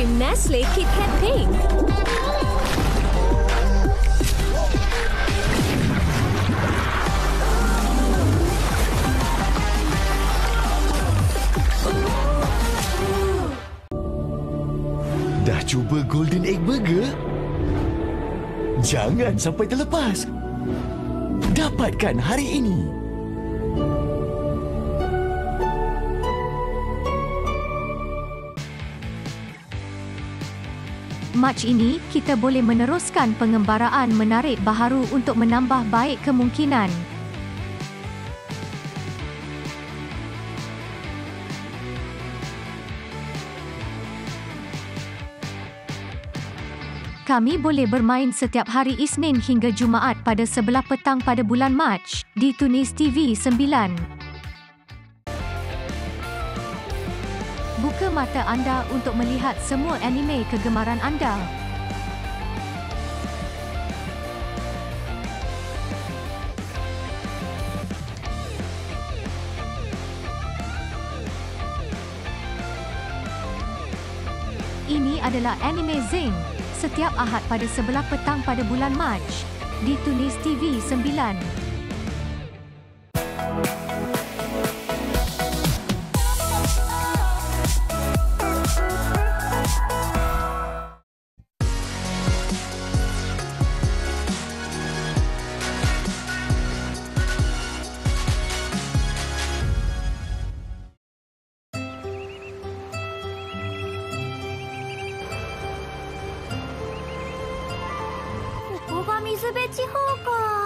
krim Nestle Kit Kat Pink. Dah cuba Golden Egg Burger? Jangan sampai terlepas. Dapatkan hari ini. Mac ini, kita boleh meneruskan pengembaraan menarik baharu untuk menambah baik kemungkinan. Kami boleh bermain setiap hari Isnin hingga Jumaat pada sebelah petang pada bulan Mac di Tooneez TV9. Buka mata anda untuk melihat semua anime kegemaran anda. Ini adalah anime Zing. Setiap Ahad pada sebelah petang pada bulan Mac di Tooneez TV9. ここが水辺地方か。